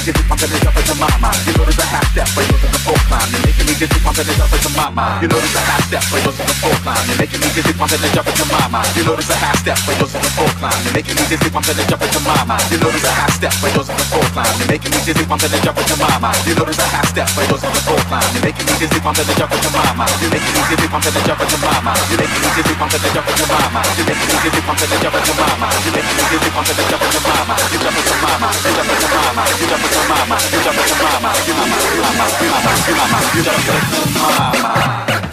dizzy, pumping it up into my mind. You know there's a half step, but yours is a full climb. You're making me dizzy, pumping it up into my mind. You know there's a half step, but yours is a full climb. You're making me dizzy, pumping it up into my mind. You know there's a half step, but yours is a full climb. You're making me dizzy, pumping it up into my mind. You know there's a half step, but yours is a full climb. You're making me dizzy, pumping it up into my mind. You know there's a half step, but yours is a full climb. You're making me dizzy, pumping it up into my mind. You're making me dizzy, pumping it up into my mind. You're making me dizzy, pumping it up into my mind. You're making me dizzy, pumping it up into my mind. You're making me dizzy, pumping it up into my mind. You jump into my mind. You jump into my mind. You jump into my mind. You jump into my mind. You jump into my mind. You jump into my mind. You jump into my mind.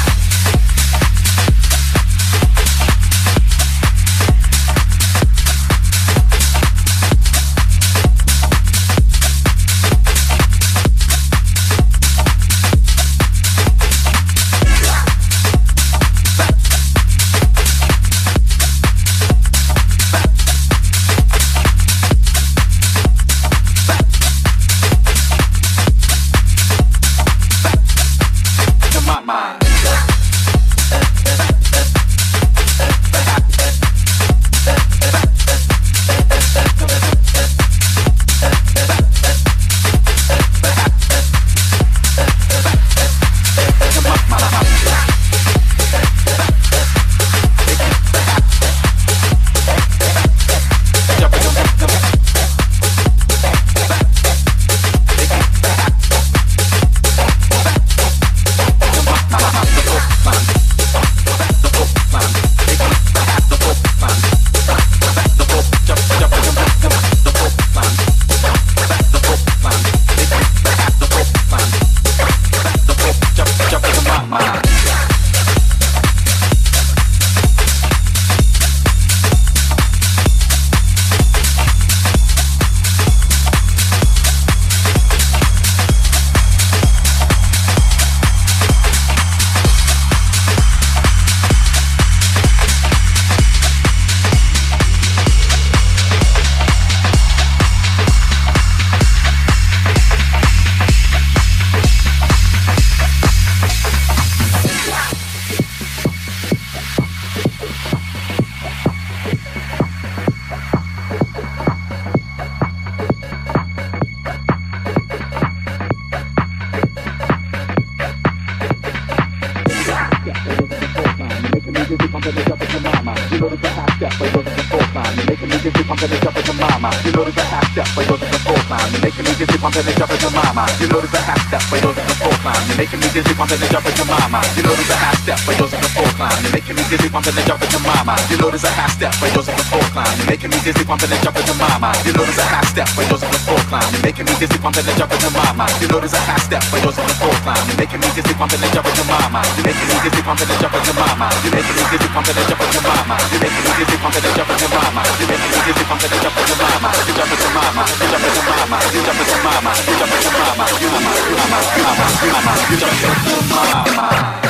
Pumping and jumping to my mind. You know there's a half step, but yours is a full climb. You're making me dizzy, pumping and jumping to my mind. You're making me dizzy, pumping and jumping to my mind. You're making me dizzy, pumping and jumping to my mind. You're making me dizzy, pumping and jumping to my mind. You're making me dizzy, pumping and jumping to my mind. You jump into my mind. You jump into my mind. You jump into my mind. You jump into my mind. You jump into my mind. You jump into my mind. You jump into my mind.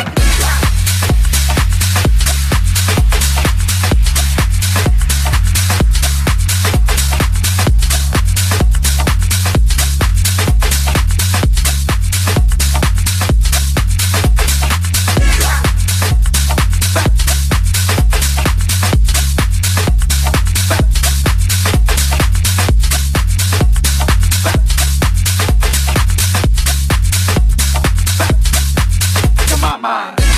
My mind.